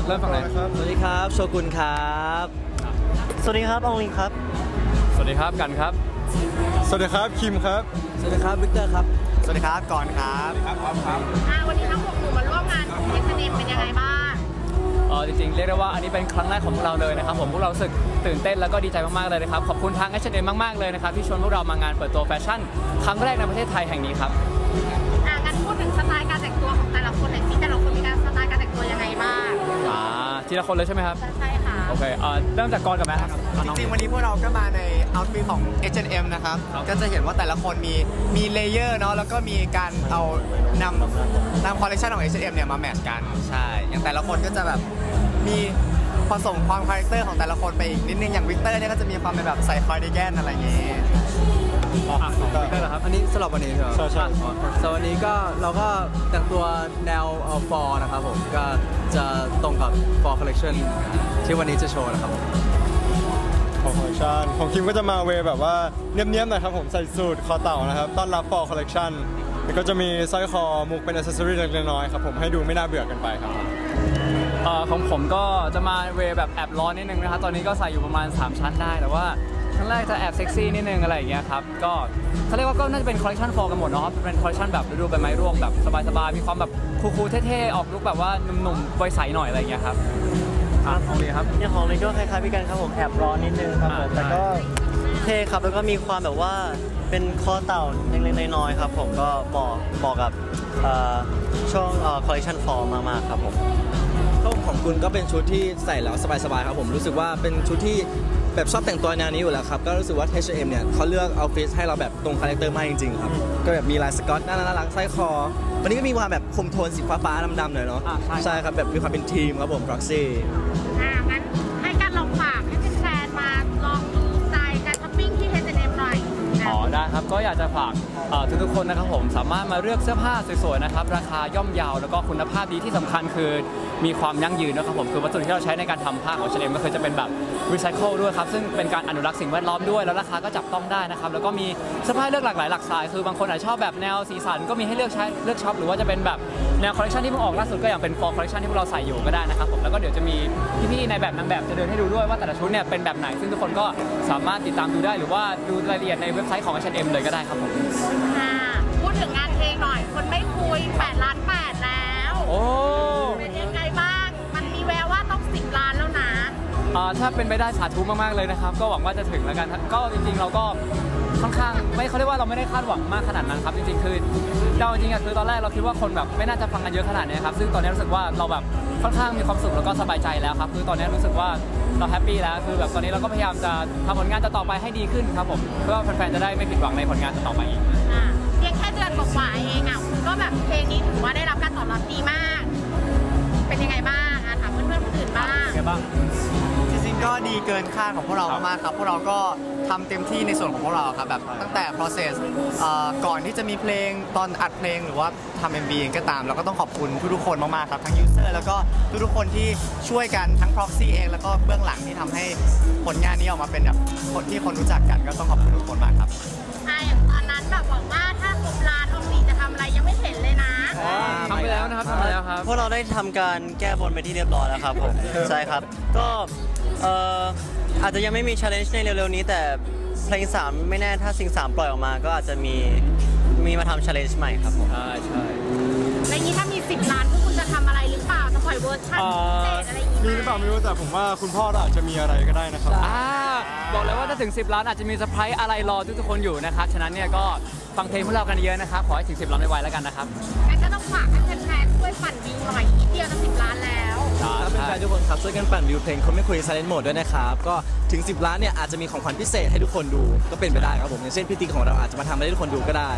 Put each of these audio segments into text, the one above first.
เริ่มฝั่งไหนครับสวัสดีครับโชกุนครับสวัสดีครับองลิงครับสวัสดีครับกันครับสวัสดีครับคิมครับสวัสดีครับวิกเตอร์ครับสวัสดีครับก่อนครับครับครับวันนี้ทั้ง6หนุ่มมาร่วมงานของ H&M เป็นยังไงบ้างจริงๆเรียกได้ว่าอันนี้เป็นครั้งแรกของพวกเราเลยนะครับผมพวกเรารู้สึกตื่นเต้นแล้วก็ดีใจมากๆเลยนะครับขอบคุณทาง H&M มากๆเลยนะครับที่ชวนพวกเรามางานเปิดตัวแฟชั่นครั้งแรกในประเทศไทยแห่งนี้ครับงั้นพูดถึงสไตล์การแต่งตัวของแต่ละคนหน่อยสิแต่ละคนมีการสไตล์การแต่งตัวยังไงบ้างทีละคนเลยใช่ไหมครับใช่ค่ะโอเคเริ่มจากกรกับแม่ครับจริงๆวันนี้พวกเราก็มาในเอาท์ฟิตของ H&M นะครับก็จะเห็นว่าแต่ละคนมีเลเยอร์เนาะแล้วก็มีการเอานำคอลเลคชันของ H&M เนี่ยมาแมทช์กันใช่อย่างแต่ละคนก็จะแบบมีผสมความคาแรคเตอร์ของแต่ละคนไปอีกนิดนึงอย่างวิกเตอร์เนี่ยก็จะมีความเป็นแบบใส่คาร์ดิแกนอะไรอย่างเงี้ยอันนี้สำหรับวันนี้ใช่ไหมใช่สำหรับวันนี้ก็เราก็แต่งตัวแนวฟอร์นะครับผมก็จะตรงกับ Fall Collection ที่วันนี้จะโชว์นะครับของคอลเลคชันของคิมก็จะมาเวแบบว่าเนียบๆหน่อยครับผมใส่สูทคอเต่านะครับต้อนรับ Fall Collection แล้วก็จะมีสร้อยคอมุกเป็นอิสเซอรี่เล็กน้อยครับผมให้ดูไม่น่าเบื่อกันไปครับของผมก็จะมาเวแบบแอบร้อนนิดนึงนะครับตอนนี้ก็ใส่อยู่ประมาณ3ชั้นได้แต่ว่าครั้งแรกจะแอบเซ็กซี่นิดนึงอะไรอย่างเงี้ยครับก็เขาเรียกว่าก็น่าจะเป็นคอลเลคชันฟอร์กันหมดเนาะเป็นคอลเลคชันแบบฤดูใบไม้ร่วงแบบสบายๆมีความแบบคูลๆเท่ๆออกลุคแบบว่าหนุ่มๆวัยใสหน่อยอะไรอย่างเงี้ยครับของนี้ครับอย่างของนี้ก็คล้ายๆพี่กันครับผมแอบร้อนนิดนึงครับผมแต่ก็เท่ครับแล้วก็มีความแบบว่าเป็นคอเต่าเล็กๆน้อยๆครับผมก็เหมาะกับช่วงคอลเลคชันฟอร์มากๆครับผมของคุณก็เป็นชุดที่ใส่แล้วสบายๆครับผมรู้สึกว่าเป็นชุดที่แบบชอบแต่งตัวแนวนี้อยู่แล้วครับก็รู้สึกว่า H&M เนี่ยเขาเลือกเอาฟิตให้เราแบบตรงคาแรคเตอร์มากจริงๆครับก็แบบมีลายสก๊อตน่ารักสร้อยคอวันนี้ก็มีความแบบคุมโทนสีฟ้าๆดำๆหน่อยเนาะใช่ครับแบบมีความเป็นทีมครับผม Proxy งั้นให้การลองฝากให้แฟนๆมาลองดูสไตล์การช้อปปิ้งที่ H&M หน่อยได้ครับก็อยากจะฝากทุกๆคนนะครับผมสามารถมาเลือกเสื้อผ้าสวยๆนะครับราคาย่อมเยาแล้วก็คุณภาพดีที่สำคัญคือมีความยั่งยืนนะครับผมคือวัสดุที่เราใช้ในการทำผ้าของ H&M ก็คือจะเป็นแบบรีไซเคิลด้วยครับซึ่งเป็นการอนุรักษ์สิ่งแวดล้อมด้วยแล้วราคาก็จับต้องได้นะครับแล้วก็มีเสื้อผ้าเลือกหลากหลายหลากสายคือบางคนอาจจะชอบแบบแนวสีสันก็มีให้เลือกใช้เลือกช็อปหรือว่าจะเป็นแบบแนวคอลเลคชันที่เพิ่งออกล่าสุดก็อย่างเป็น Fall Collection ที่พวกเราใส่อยู่ก็ได้นะครับผมแล้วก็เดี๋ยวจะมีพี่ๆในแบบนางแบบจะเดินให้ดูด้วยว่าแต่ละชุดเนี่ยเป็นแบบไหนซึ่งทุกคนก็สามารถติดตามดูได้หรือว่าดูรายละเอียดในเว็บไซต์ของ H&M เลยก็ได้ครับผมพูดถึงงานเพลงหน่อยคนไม่คุย8 ล้าน8แล้วโอ้เป็นยังไงบ้างมันมีแววว่าต้อง10 ล้านแล้วนะถ้าเป็นไปได้สาธุมากๆเลยนะครับก็หวังว่าจะถึงแล้วกันก็จริงๆเราก็ค่อนข้างไม่เขาเรียกว่าเราไม่ได้คาดหวังมากขนาดนั้นครับจริงๆคือเราจริงๆคือตอนแรกเราคิดว่าคนแบบไม่น่าจะฟังกันเยอะขนาดนี้ครับซึ่งตอนนี้รู้สึกว่าเราแบบค่อนข้างมีความสุขแล้วก็สบายใจแล้วครับคือตอนนี้รู้สึกว่าเราแฮปปี้แล้วคือแบบตอนนี้เราก็พยายามจะทำผลงานต่อไปให้ดีขึ้นครับผมเพื่อแฟนๆจะได้ไม่ผิดหวังในผลงานต่อไปอีกเพียงแค่เดือนกว่าเองก็แบบเพลงนี้ถือว่าได้รับการตอบรับดีมากเป็นยังไงบ้างถามเพื่อนๆคนอื่นบ้างจริงๆก็ดีเกินคาดของพวกเรามากครับพวกเราก็ทำเต็มที่ในส่วนของพวกเราครับแบบตั้งแต่ process ก่อนที่จะมีเพลงตอนอัดเพลงหรือว่าทำ MV เองก็ตามเราก็ต้องขอบคุณทุกๆคนมากๆครับทั้ง user แล้วก็ทุกๆคนที่ช่วยกันทั้ง proxy เองแล้วก็เบื้องหลังที่ทำให้ผลงานนี้ออกมาเป็นแบบคนที่คนรู้จักกันก็ต้องขอบคุณทุกคนมากครับอย่างตอนนั้นแบบบอกว่าถ้าครบล้านองลีจะทำอะไรยังไม่เห็นเลยนะทำไปแล้วนะครับทำไปแล้วครับพวกเราได้ทำการแก้บนไปที่เรียบร้อยแล้วครับผมใช่ครับก็อาจจะยังไม่มี challenge ในเร็วๆนี้แต่เพลง3ไม่แน่ถ้าซิง3ปล่อยออกมาก็อาจจะมีมาทำ challenge ใหม่ครับผมใช่ในนี้ถ้ามี10 ล้านพวกคุณจะทำอะไรหรือเปล่าจะปล่อยเวอร์ชันพิเศษอะไรอย่างงี้มีหรือเปล่าไม่รู้แต่ผมว่าคุณพ่ออาจจะมีอะไรก็ได้นะครับบอกเลยว่าถ้าถึง10 ล้านอาจจะมีเซอร์ไพรส์อะไรรอทุกคนอยู่นะครับฉะนั้นเนี่ยก็ฟังเพลงพวกเรากันเยอะนะครับขอให้ถึง10 ล้านไวๆแล้วกันนะครับงั้นก็ต้องฝากให้แฟนๆช่วยปั่นวิวหน่อยนิดเดียวจะ10 ล้านแล้วถ้าเป็นแฟนทุกคนครับช่วยกันปั่นวิวเพลงคนไม่คุย Silent Mode ด้วยนะครับก็ถึง10 ล้านเนี่ยอาจจะมีของขวัญพิเศษให้ทุกคนดูก็เป็นไปได้ครับผมอย่างเช่นพี่ติ๊กของเราอาจจะมาทำให้ทุกคนดูก็ได้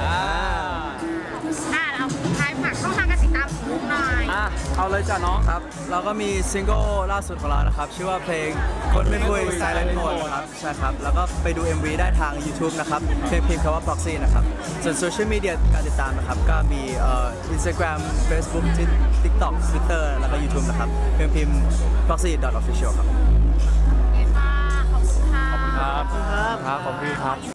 เราท้ายฝากช่องทางการติดตามของหน่อยเอาเลยจ้ะน้องครับเราก็มีซิงเกิลล่าสุดของเรานะครับชื่อว่าเพลงคนไม่คุย Silent Mode ครับใช่ครับแล้วก็ไปดู MV ได้ทาง YouTube นะครับพิมพ์คำว่า Proxy นะครับส่วนโซเชียลมีเดียการติดตามนะครับก็มีInstagram Facebook TikTok Twitter แล้วก็ YouTube นะครับพิมพ์ proxy.official ครับขอบคุณค่ะขอบคุณครับขอบคุณครับ